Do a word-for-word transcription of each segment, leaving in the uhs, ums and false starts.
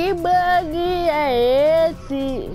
Que bug é esse?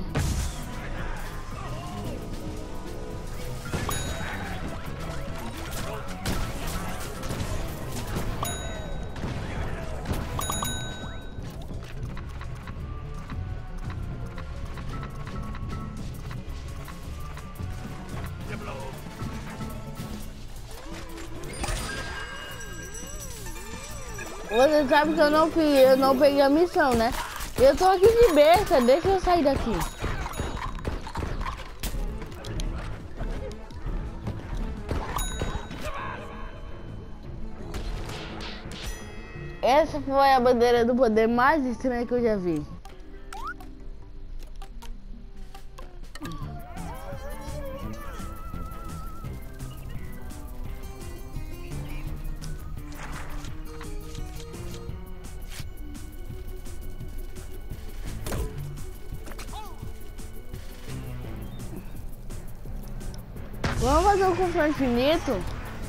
Você sabe que eu não fiz, eu não peguei a missão, né? Eu tô aqui de besta, deixa eu sair daqui. Essa foi a bandeira do poder mais estranha que eu já vi. Vamos fazer um confronto infinito?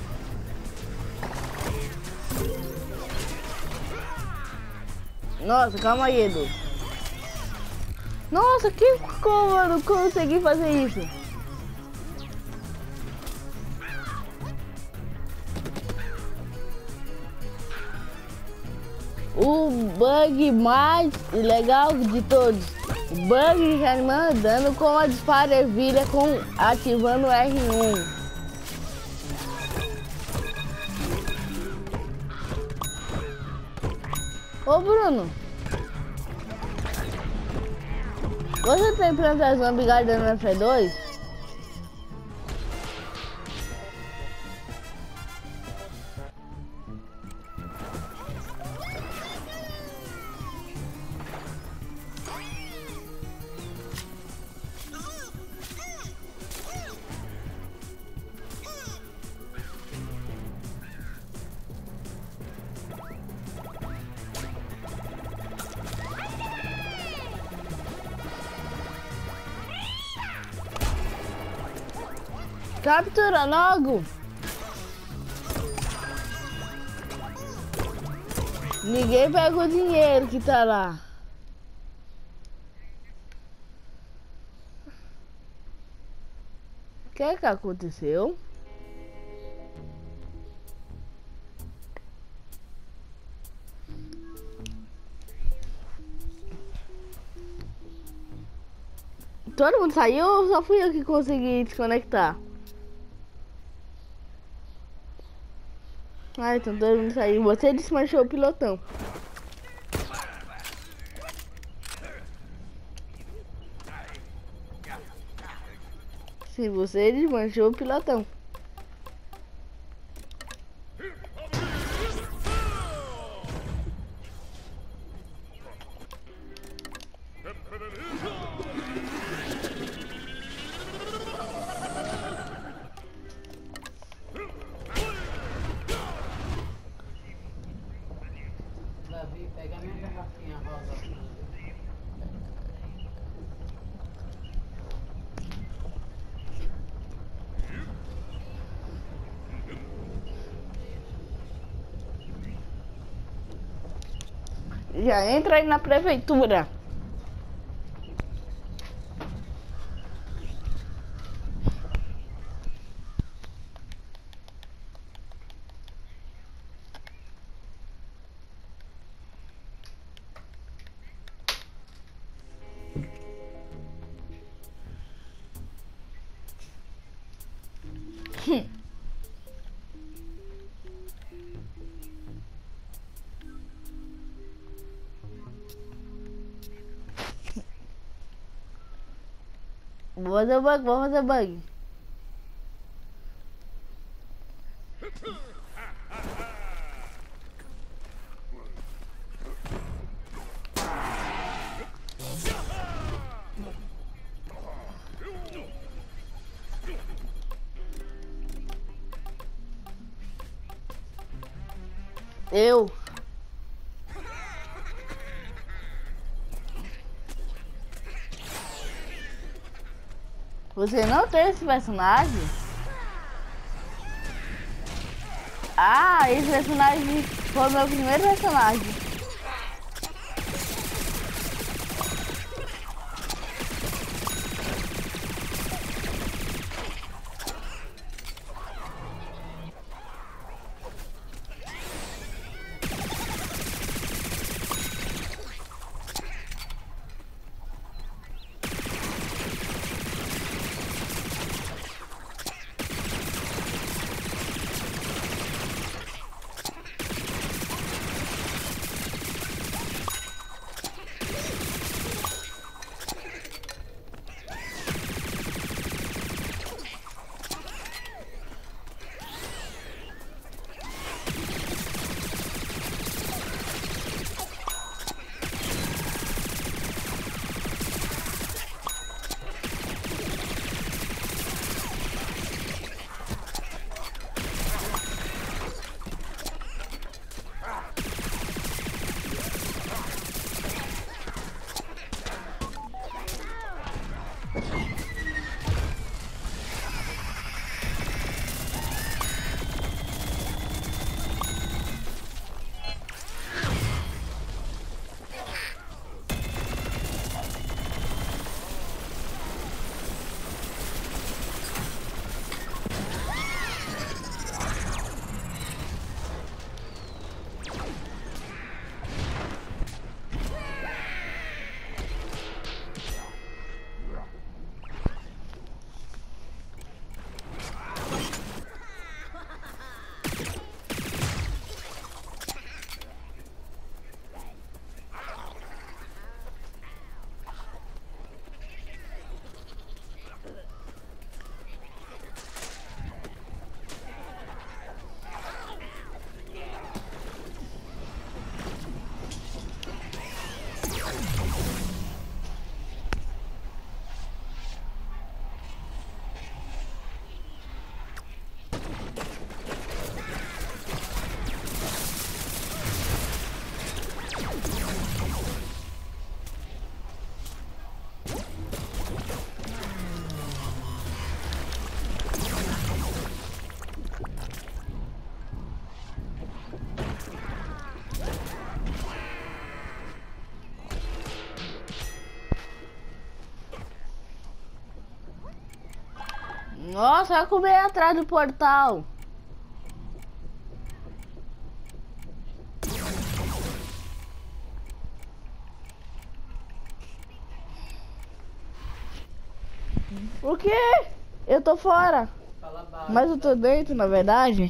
Nossa, calma aí, Edu. Nossa, que como consegui fazer isso? O bug mais legal de todos. O bug já mandando com a disparervilha com ativando o R um. Ô Bruno, você tem planta zombie guardando no F dois? Captura logo! Ninguém pega o dinheiro que tá lá. O que é que aconteceu? Todo mundo saiu ou só fui eu que consegui desconectar? Ah, então todo mundo saiu. Você desmanchou o pilotão. Sim, você desmanchou o pilotão. Pega minha garrafinha rosa. Já entra aí na prefeitura. Vou fazer bug, vou fazer bug. Eu. Você não tem esse personagem? Ah, esse personagem foi o meu primeiro personagem. Nossa, olha como é atrás do portal. O quê? Eu tô fora. Fala baixo. Mas eu tô dentro, na verdade.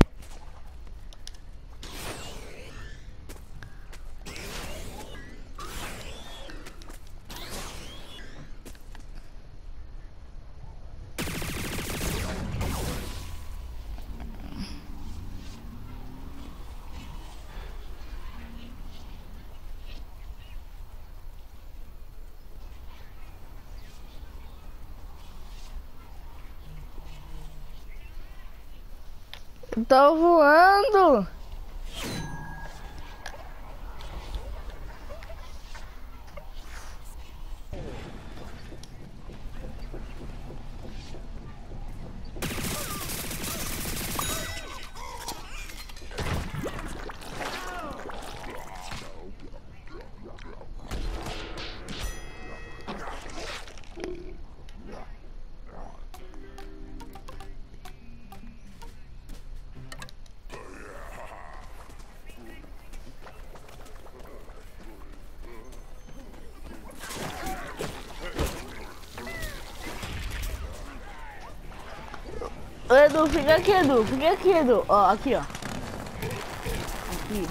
Tô voando. Ô, Edu, fica aqui, Edu. Fica aqui, Edu. Ó, aqui, ó. Aqui.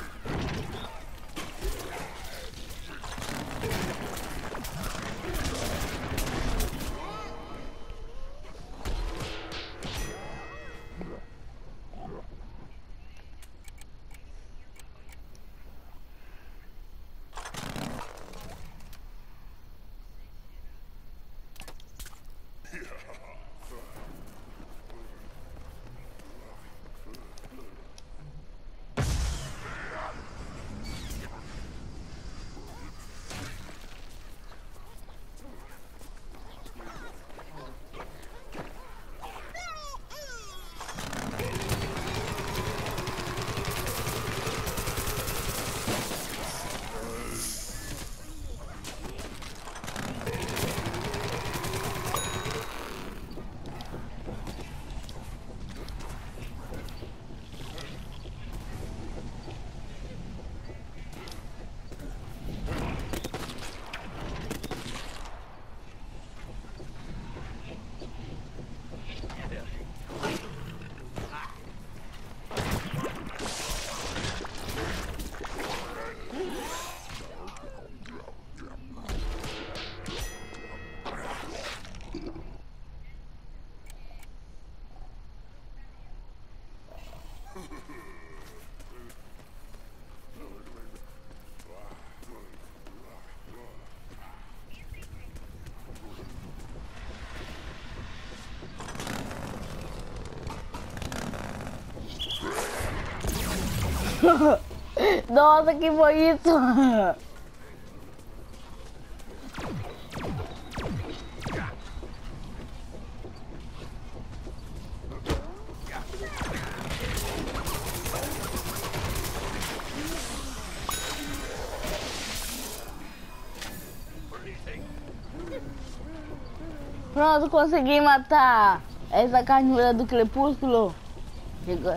Nossa, que foi isso? Pronto, consegui matar essa carnura do crepúsculo. Chegou.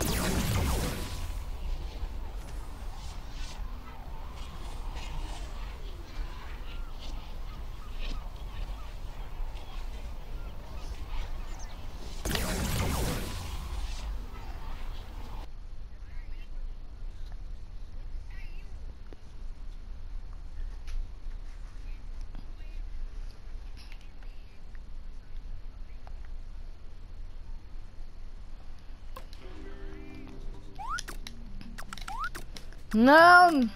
Não!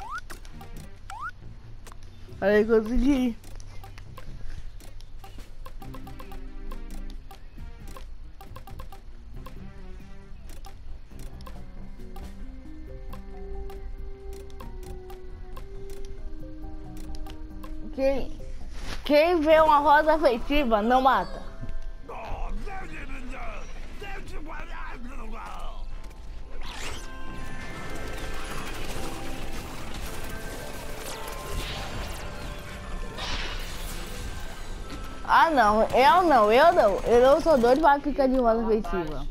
Aí consegui. Quem, quem vê uma rosa afetiva não mata. Ah não, eu não, eu não. Eu não sou doido pra ficar de roda ofensiva.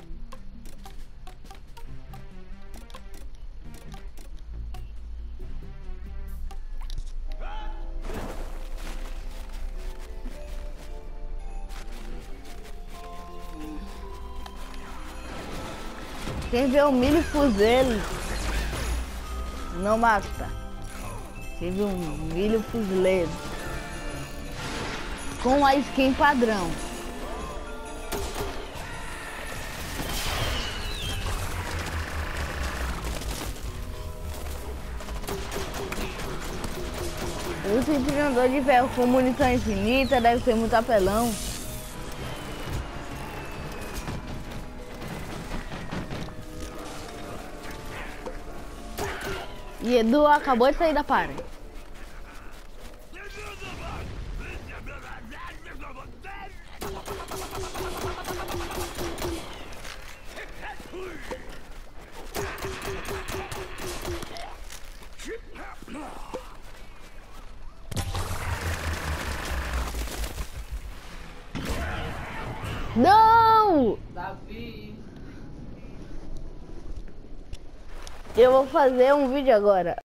Quem vê o milho fuzileiro não mata. Quem vê um milho fuzileiro com a skin padrão. O cinturão de ferro com munição infinita deve ser muito apelão. E Edu acabou de sair da parede. Não! Davi. Eu vou fazer um vídeo agora.